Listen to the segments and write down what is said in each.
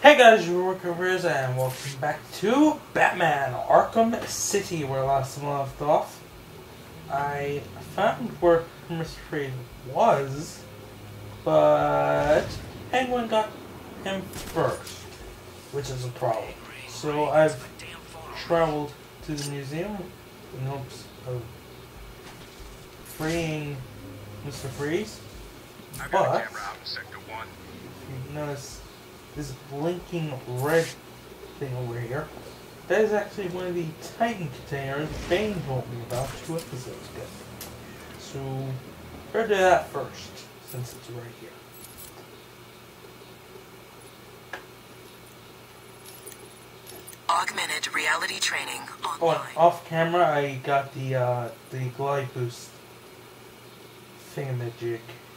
Hey guys, your Riz, and welcome back to Batman Arkham City, where last time I left off. I found where Mr. Freeze was, but Penguin got him first, which is a problem. So I've traveled to the museum in hopes of freeing Mr. Freeze, but if you notice this blinking red thing over here, that is actually one of the Titan containers Bane told me about 2 episodes ago. So, better do that first, since it's right here. Augmented reality training online. Oh, and off camera, I got the glide boost thingamajig.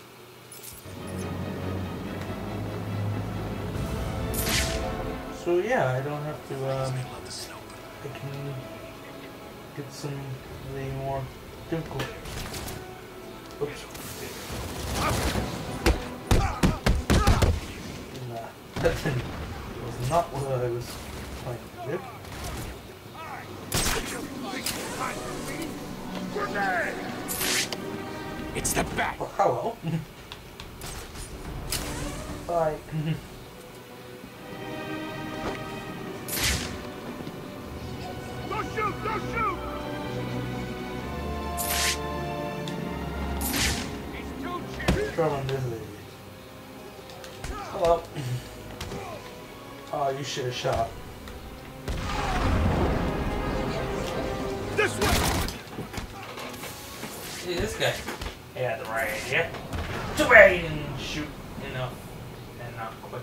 So yeah, I don't have to, I can get some of the more difficult. Oops. Nah, that was not what I was trying to do. It's the Bat! Oh, hello. Bye. Don't shoot! Don't shoot! He's too cheap! Trouble this idiot. Hello. Oh, you should have shot. This way! See, this guy. He had the right idea. Too bad he didn't shoot enough and not quick.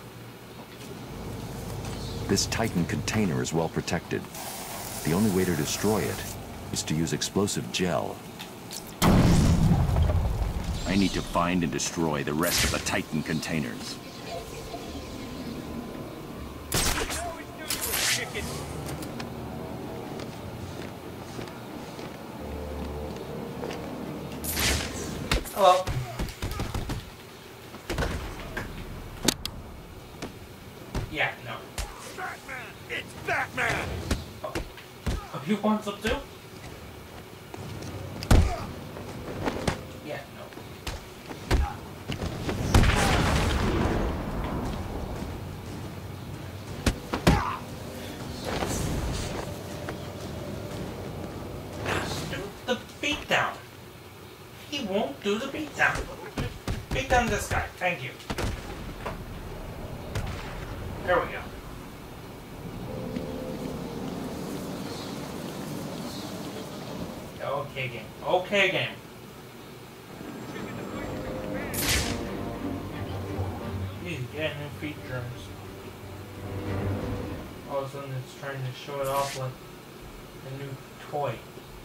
This Titan container is well protected. The only way to destroy it is to use explosive gel. I need to find and destroy the rest of the Titan containers. Hello. Yeah, no. Batman! It's Batman! Oh, you want some too? Yeah, no. Do the beatdown. He won't do the beatdown. Beat down this guy. Thank you. There we go. Okay, game. Okay, game. He's getting new features. All of a sudden it's trying to show it off like a new toy.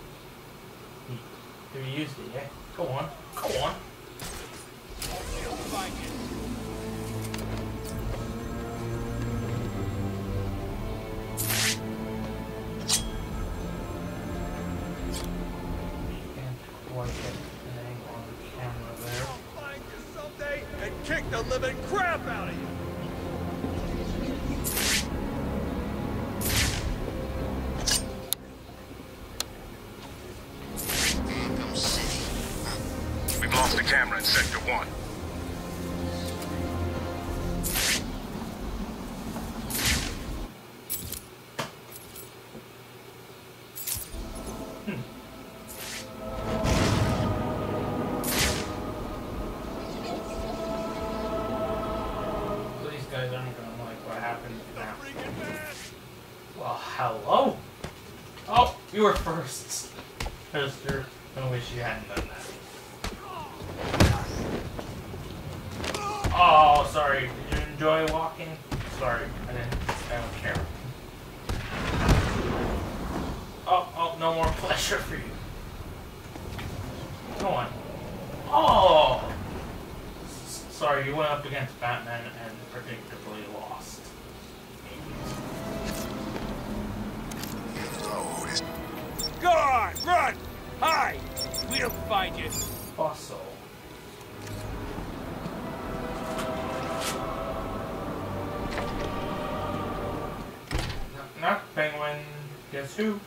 Have you used it yet? Go on. Go on. And kick the living crap out of you! We've lost the camera in Sector 1. These guys aren't gonna like what happened now. Well, hello? Oh, you were first. Mister, I wish you hadn't done that. Oh, sorry. Did you enjoy walking? Sorry, I don't care. Oh, no more pleasure for you. Go on. Oh! Sorry, you went up against Batman and predictably lost. Go on! Run! Hide! We'll find you! Bustle. guys too.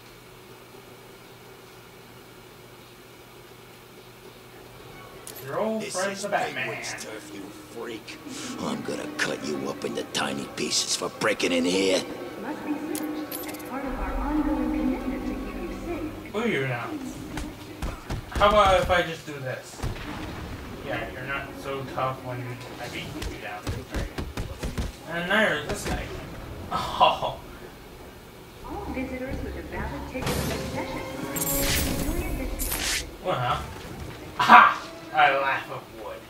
Your old friend the Batman. Penguin's turf, you freak. I'm gonna cut you up into tiny pieces for breaking in here. Must be searched as part of our ongoing commitment to keep you safe. Who are you now? How about if I just do this? Yeah, you're not so tough when I beat you down. And there's this guy. Oh. All visitors with a valid ticket of possession enjoy a discount. Well, ha! I laugh of wood.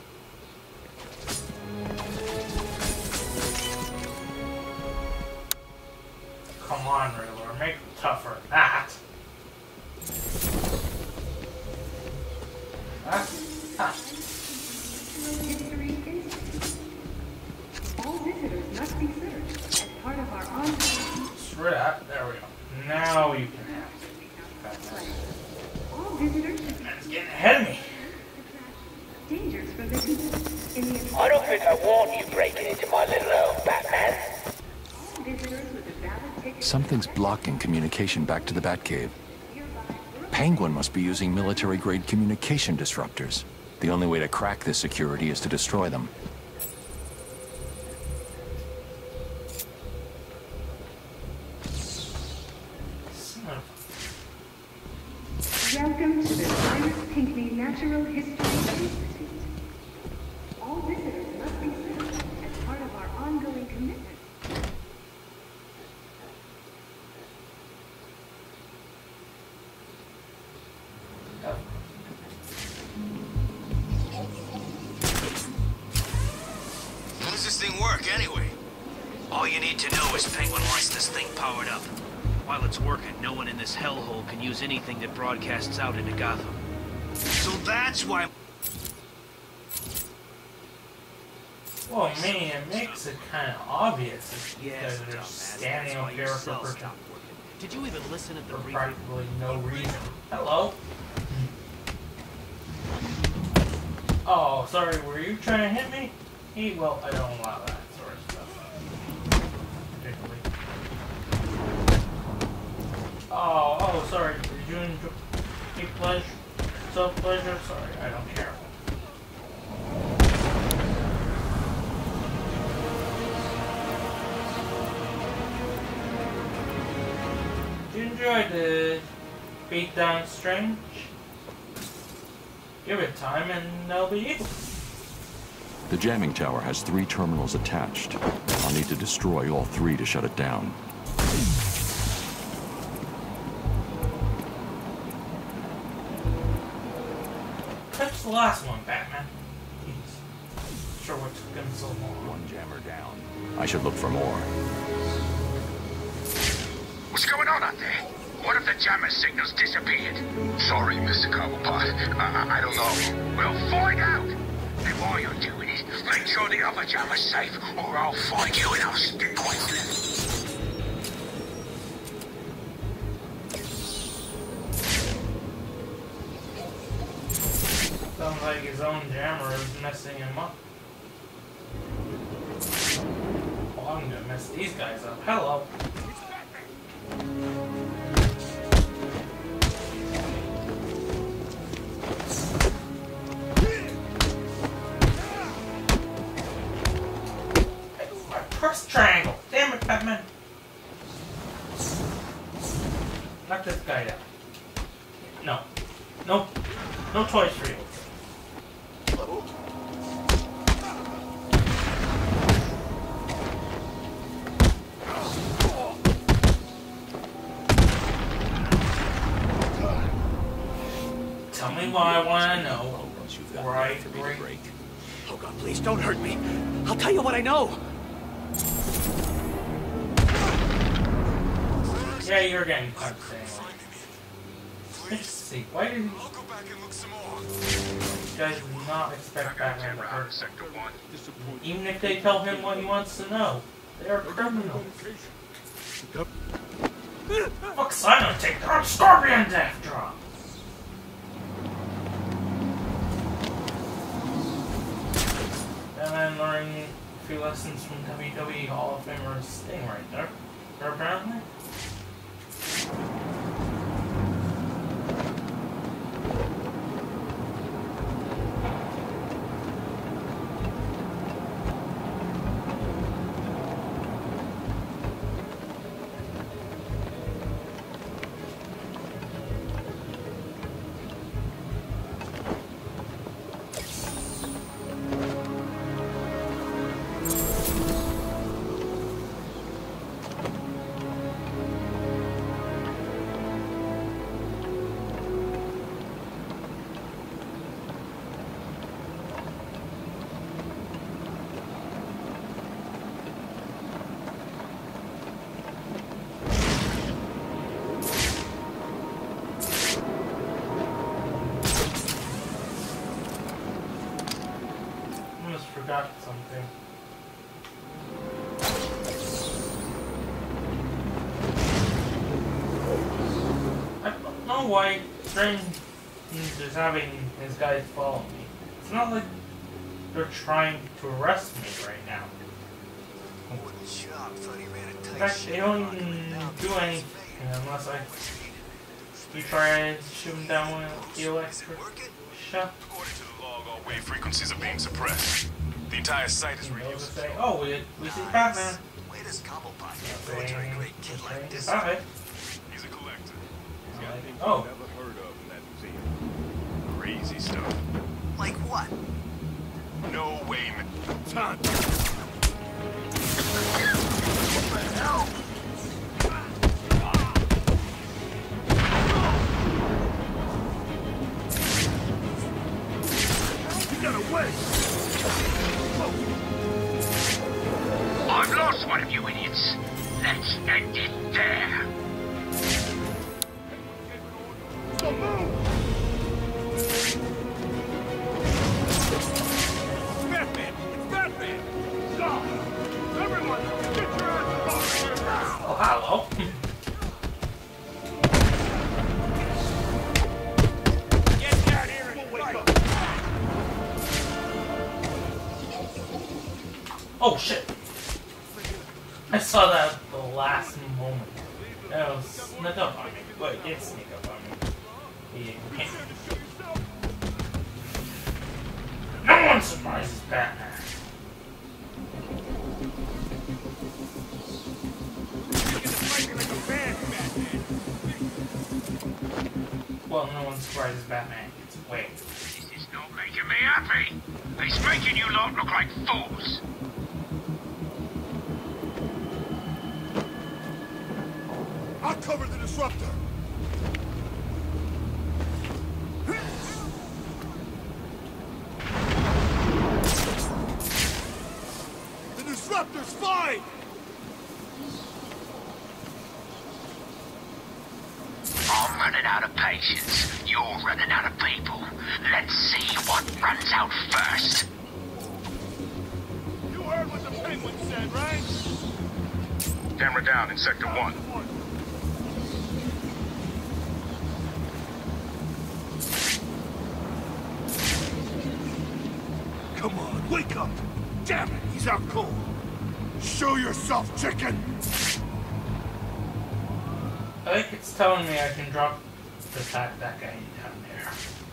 Come on, Riddler, make it tougher than that. Ha! History Institute. All visitors must be searched as part of our ongoing. Screw that. There we go. Now you can have it. All visitors should be It's getting ahead of me. dangers for visitors in the I don't think I want you breaking into my little home, Batman. all visitors with a valid ticket. Something's blocking communication back to the Batcave. Penguin must be using military-grade communication disruptors. The only way to crack this security is to destroy them. Welcome to the Cyrus Pinckney Natural History Institute. All visitors must be searched as part of our ongoing commitment. How does this thing work, anyway? All you need to know is Penguin wants this thing powered up. While it's working, no one in this hellhole can use anything that broadcasts out into Gotham. So that's why... Well, I mean, it makes it kind of obvious if you guys are dumbass, just standing that's up why here your for cell stopped working. Did you even listen at the briefing? practically no reason. Hello? Oh, sorry, were you trying to hit me? Well, I don't allow that sort of stuff. Particularly. Oh, sorry. Did you enjoy pleasure? Self-pleasure? Sorry, I don't care. Did you enjoy the beatdown Strange? Give it time and they'll be equal. The jamming tower has 3 terminals attached. I'll need to destroy all 3 to shut it down. Catch the last one, Batman. Jeez. Sure what took him so long. 1 jammer down. I should look for more. What's going on out there? What if the jammer signals disappeared? Sorry, Mr. Cobblepot. I don't know. We'll find out. And while you're doing it, make sure the other jammer's safe, or I'll find you and I'll stick with you. Sounds like his own jammer is messing him up. Oh, I'm gonna mess these guys up. Hello. Press triangle. Damn it, Batman. Knock this guy down. No. Nope. No toys for you. Tell me what I want to know. Right, break. Oh God, please don't hurt me. I'll tell you what I know. Yeah, you're getting punched anyway. Let's see. Why did he... I'll go back and look some more. You guys do not expect Batman to Camera out hurt of Sector 1. even if they tell him what he wants to know. They are criminals. Fuck Simon, take down Scorpion Death Drop! And I'm learning a few lessons from WWE Hall of Famer Sting right there. Or apparently. forgot something. I don't know why Strange is having his guys follow me. It's not like they're trying to arrest me right now. In fact, they don't do anything unless you try to shoot them down with the electric shock. According to the log, all wave frequencies are being suppressed. The entire site is reused. Say, oh, we see Batman. Wait, this Cobblepot, a military grade kid like this. Hi. He's a collector. Oh. Never heard of in that museum. Crazy stuff. Like what? No way, man. Time. What the hell? You got away! I've lost one of you idiots. Let's end it there. So move! Batman! It's Batman! Stop! Everyone, get your ass off here now! Oh, hello. Get down here and wake up! Oh shit! I saw that at the last moment. It'll sneak up on me. Wait, it did sneak up on me. No one surprises Batman. Well, no one surprises Batman. It's Wayne. This is not making me happy. It's making you lot look like fools. I'll cover the disruptor! The disruptor's fine! I'm running out of patience. You're running out of people. Let's see what runs out first. You heard what the Penguin said, right? Camera down in Sector 1. Come on, wake up! Damn it, he's out cold! Show yourself, chicken! I think it's telling me I can drop that guy down there.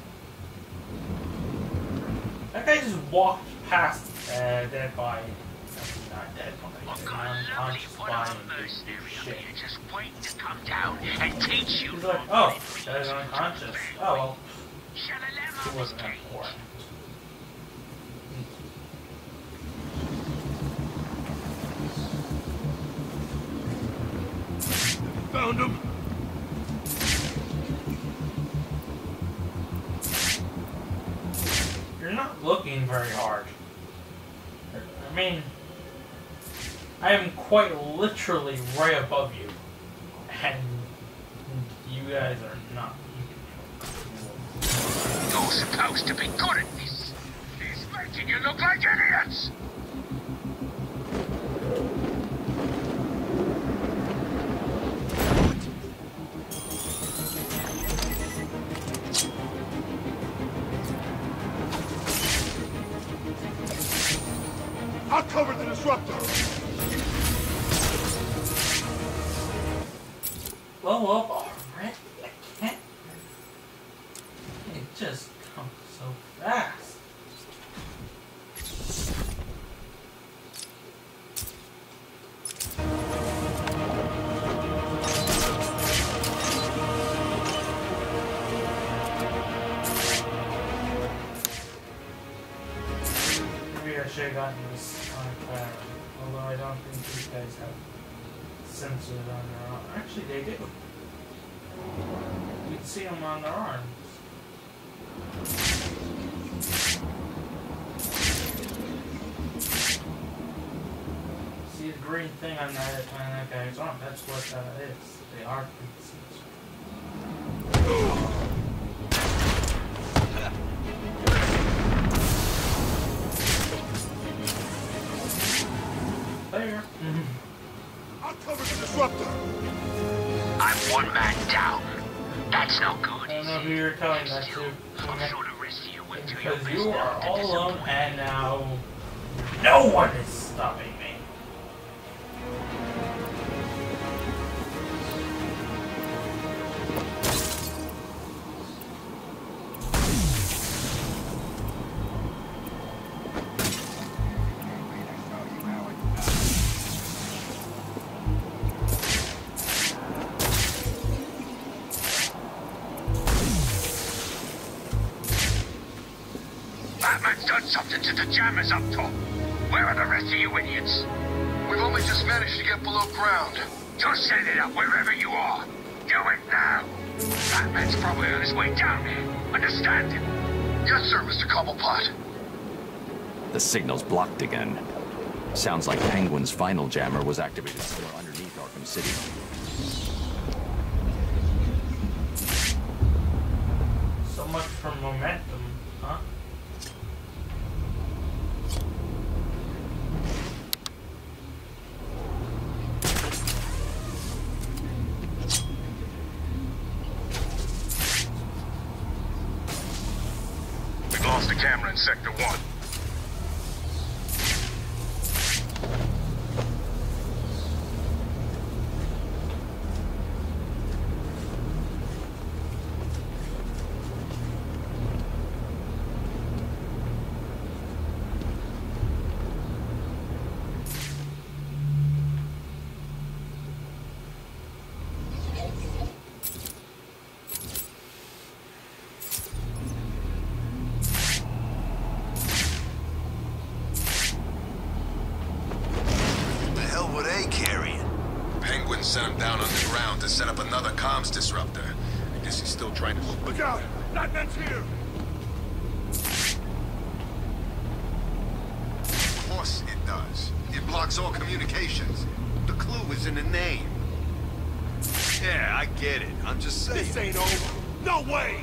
That guy just walked past dead body. Not dead body. Unconscious body. Shit. Just waiting to come down and teach you. He's like, oh, that is unconscious. Oh well. It wasn't important. Found him! You're not looking very hard. I mean, I am quite literally right above you. And you guys are not. You're supposed to be good at this. It's making you look like idiots. I'll cover the disruptor! Blow up already? I can't. It just comes so fast. Maybe I should have gotten this on camera. Although I don't think these guys have sensors on their arms. Actually, they do. You can see them on their arms. See the green thing on that guy's arm? That's what that is. They are sensors. disruptor. I'm one man down. That's no good. I don't know who you're telling that to. I'm sure the rest of you will do your Because best you not are to all alone, disappoint. and now no one is stopping me. Batman's done something to the jammers up top. Where are the rest of you idiots? We've only just managed to get below ground. Just set it up wherever you are. Do it now. Batman's probably on his way down there. Understand? Yes, sir, Mr. Cobblepot. The signal's blocked again. Sounds like Penguin's final jammer was activated somewhere underneath Arkham City. So much for momentum, huh? We've lost the camera in Sector 1. Sent him down underground to set up another comms disruptor. I guess he's still trying to... Look out! Batman's here! Of course it does. It blocks all communications. The clue is in the name. Yeah, I get it. I'm just saying. This ain't over. No way!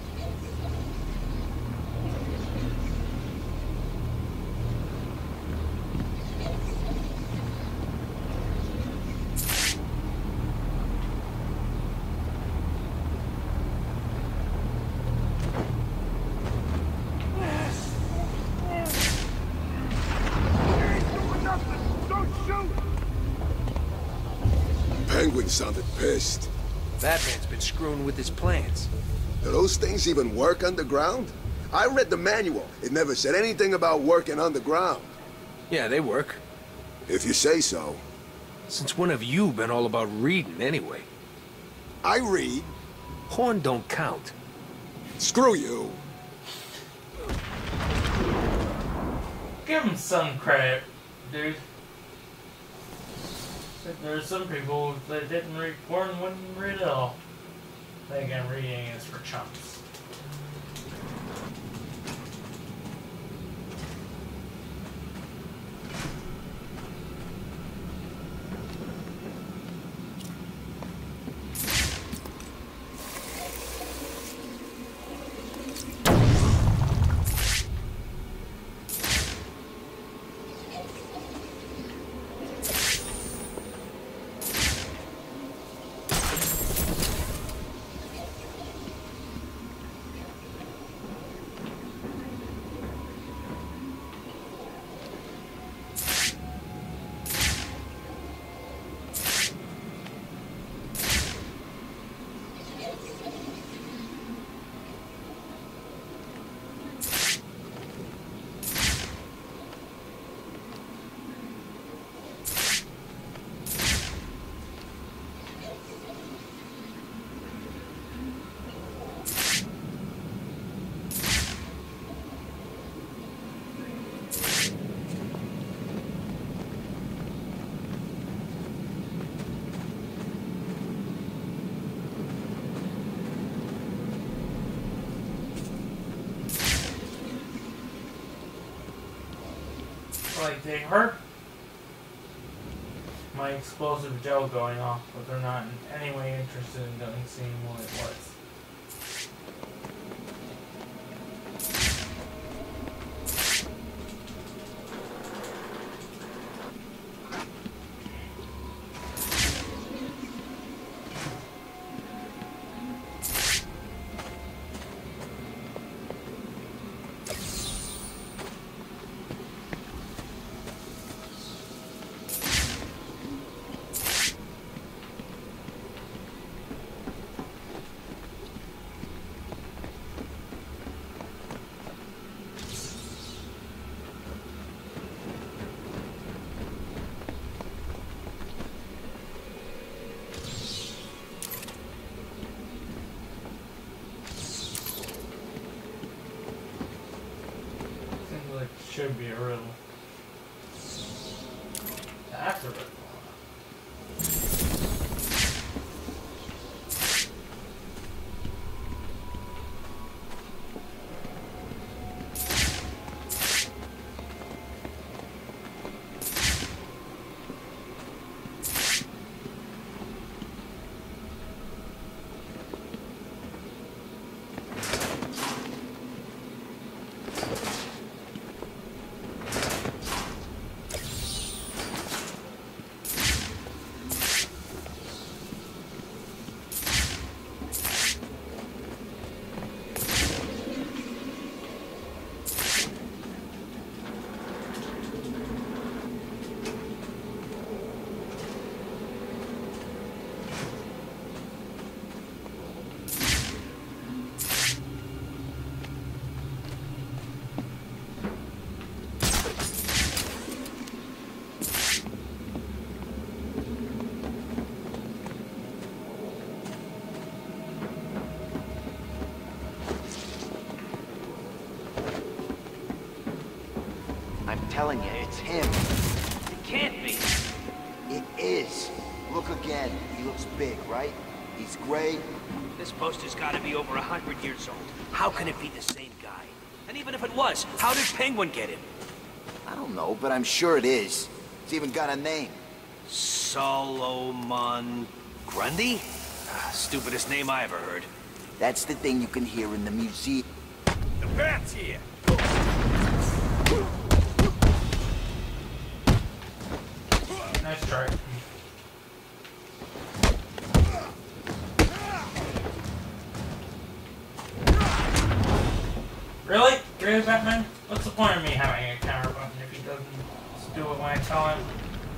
Penguin sounded pissed. Batman's been screwing with his plans. Do those things even work underground? I read the manual. It never said anything about working underground. Yeah, they work. If you say so. Since when have you been all about reading, anyway? I read. Horn don't count. Screw you. Give him some credit, dude. There's some people that didn't read, wouldn't read at all. Again, reading is for chumps. Like, they heard my explosive gel going off, but they're not in any way interested in seeing what it was. should be a riddle. That's a riddle. I'm telling you, it's him. It can't be. It is. Look again. He looks big, right? He's gray. This poster's gotta be over 100 years old. How can it be the same guy? And even if it was, how did Penguin get him? I don't know, but I'm sure it is. It's even got a name. Solomon Grundy? Stupidest name I ever heard. That's the thing you can hear in the museum. The bat's here. Nice try. Really? Really, Batman? What's the point of me having a camera button if he doesn't just do it when I tell him?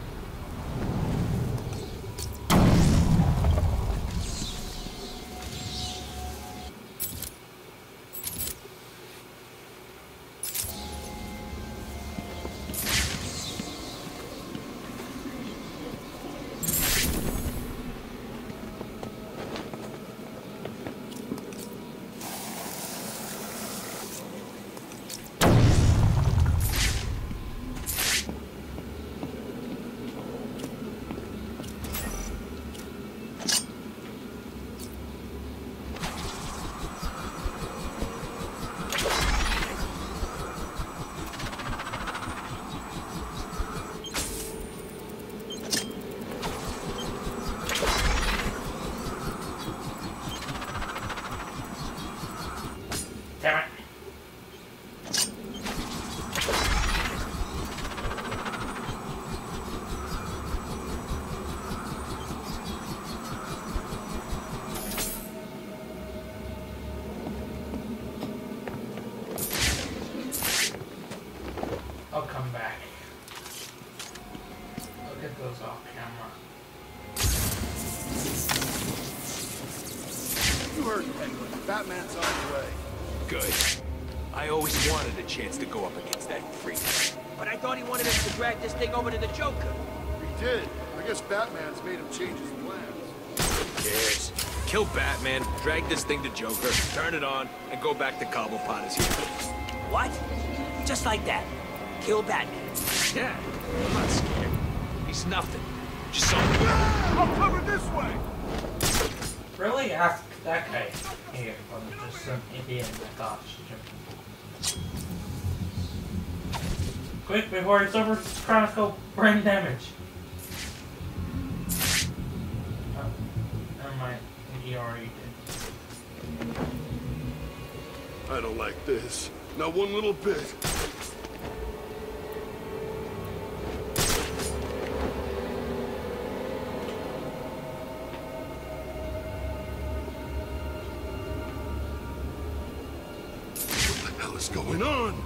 Damn it. I'll come back. I'll get those off camera. You heard Penguin. Batman's on his way. Good. I always wanted a chance to go up against that freak. But I thought he wanted us to drag this thing over to the Joker. He did. I guess Batman's made him change his plans. Who cares? Kill Batman, drag this thing to Joker, turn it on, and go back to Cobblepot as usual. What? Just like that. Kill Batman. Yeah, I'm not scared. He's nothing. Just something. I'll cover this way! Really? Ask that guy here, I'm just some idiot in the costume. Quick, before it's over, Chronicle brain damage. Oh, never mind. He already did. I don't like this. Not one little bit. What the hell is going on?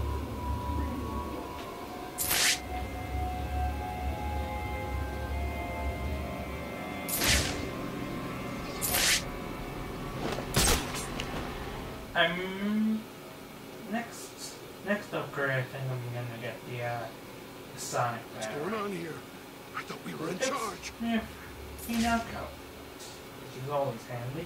Next upgrade, I think I'm gonna get the Sonic battery. What's going on here? I thought we were in charge. Yeah, he knocked out, which is always handy.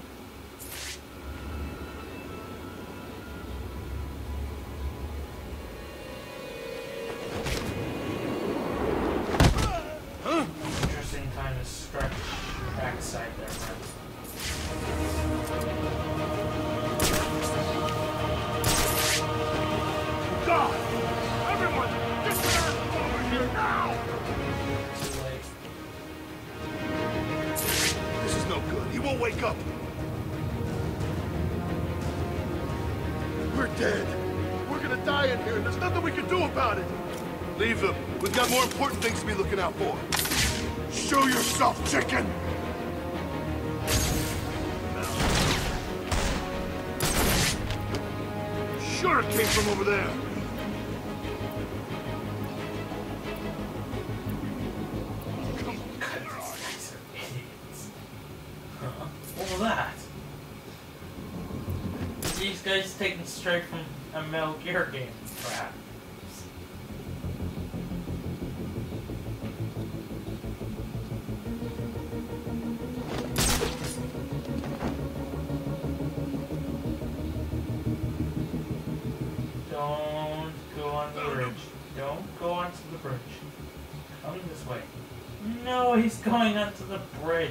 here, and there's nothing we can do about it. Leave them. We've got more important things to be looking out for. Show yourself, chicken! Sure it came from over there. What was that? These guys taken straight from a Metal Gear game, perhaps. Don't go on the bridge. Don't go onto the bridge. Come this way. No, he's going onto the bridge.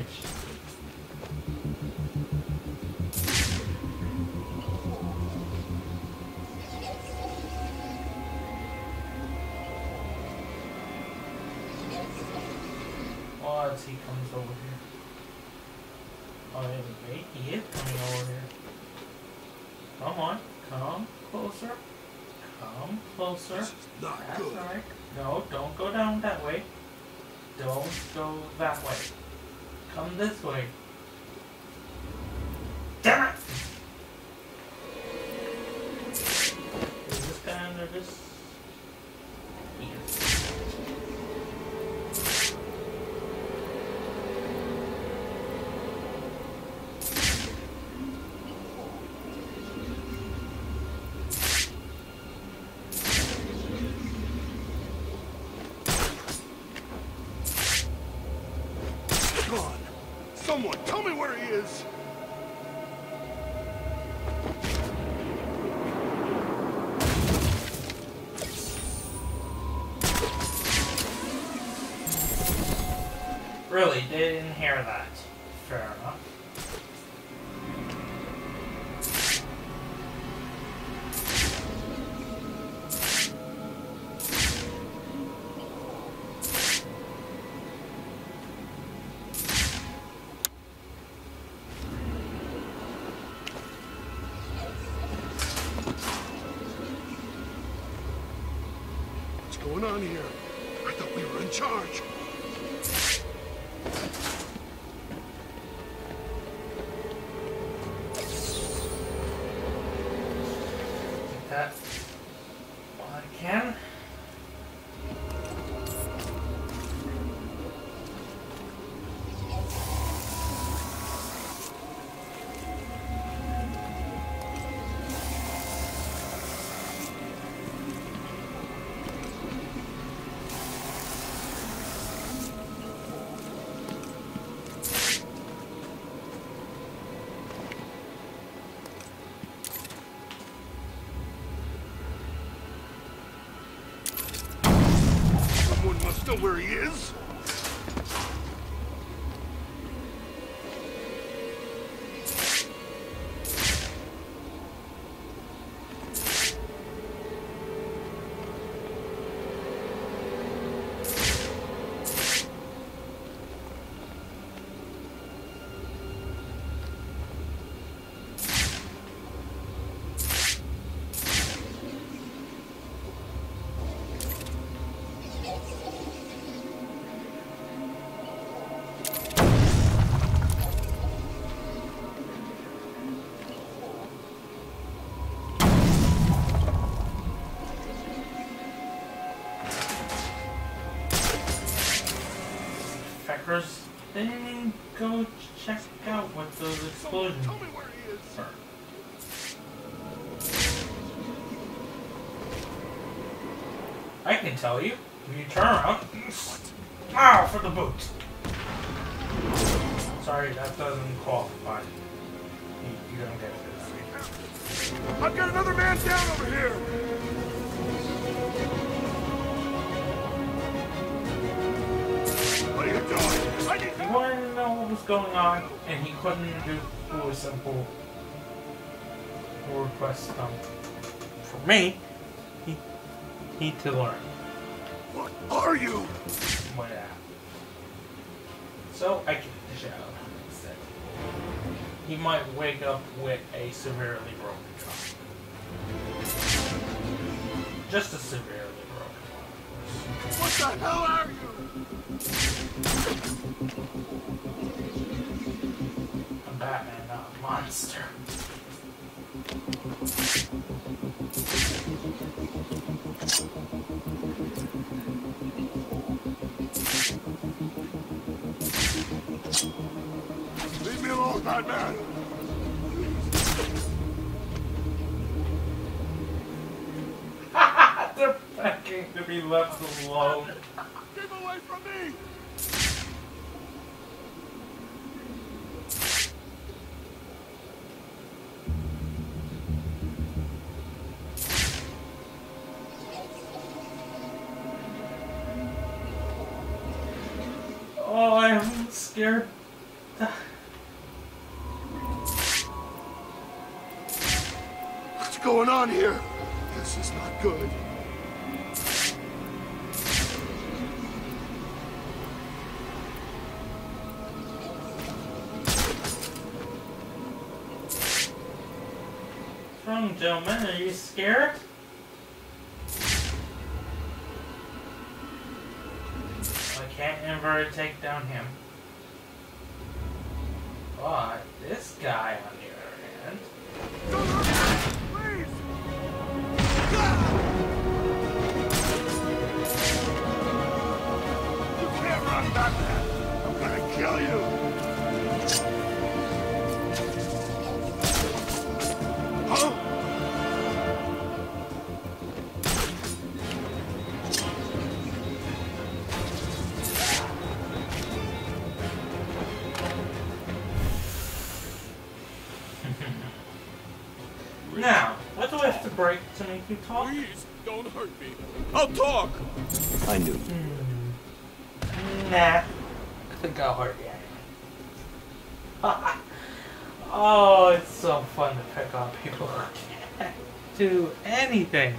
Well, as he comes over here. Oh, wait, he is coming over here. Come on, come closer. Come closer. This is not That's good. right. No, don't go down that way. Don't go that way. Come this way. Damn it! Is this guy under this? Yes. Gone. Someone, tell me where he is. Really, they didn't hear that. Fair enough. What's going on here? I thought we were in charge. Take that while I can. Someone must know where he is. Feckers, they didn't even go check out what those explosions Tell me where he is. were. I can tell you. If you turn around. Ow, for the boot. Sorry, that doesn't qualify. You don't get it. I've got another man down over here. What are you doing? I need He wanted to know what was going on, and he couldn't do a simple request for me. He to learn. What are you? What happened? So I kicked the shit out of him instead. He might wake up with a severely broken jaw. just a severely broken one. What the hell are you? I'm Batman, not a monster. Leave me alone, Batman! They're begging to be left alone. Keep away from me! Oh, I'm scared. What's going on here? This is not good. What's wrong, gentlemen? Are you scared? I can't ever take down him. But this guy, on the other hand. Please! You can't run, Batman! I'm gonna kill you! Huh? Now, what do I have to break to make you talk? Please, don't hurt me. I'll talk! I knew. Nah. I think I'll hurt you anyway. Oh, it's so fun to pick on people who can't do anything.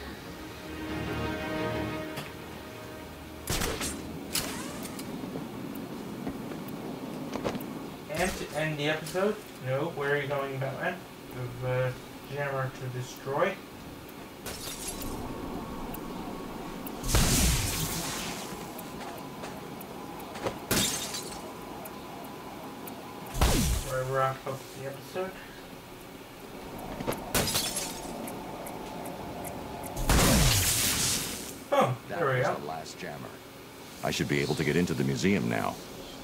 And to end the episode, no, where are you going, Batman? With Jammer to destroy. Where I wrap up the episode. Oh, there we go. That was the last jammer. I should be able to get into the museum now.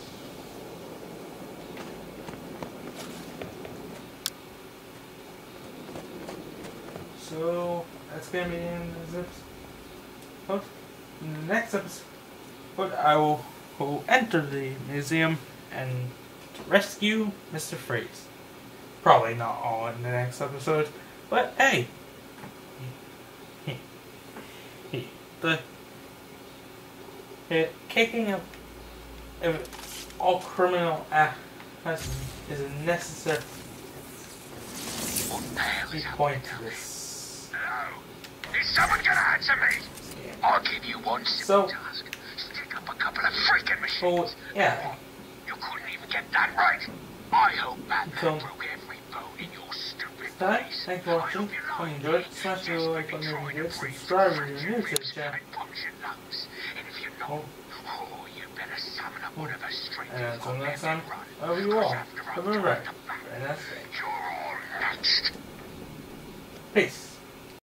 So that's gonna be the end of this episode. In the next episode, I will enter the museum and rescue Mr. Freeze. Probably not all in the next episode, but hey, the kicking of all criminal acts is a necessary point to this. Is someone gonna answer me? I'll give you one simple task. Stick up a couple of freaking machines. Yeah. You couldn't even get that right. I hope Batman broke every bone in your stupid face. Thanks for watching. If you enjoyed, smash the like button if you did, subscribe if you're new to the channel. And if you're not, you better summon up whatever strength And you've until got next left time, and run. love you all. Have a right. Very nice day. You're all next. Peace.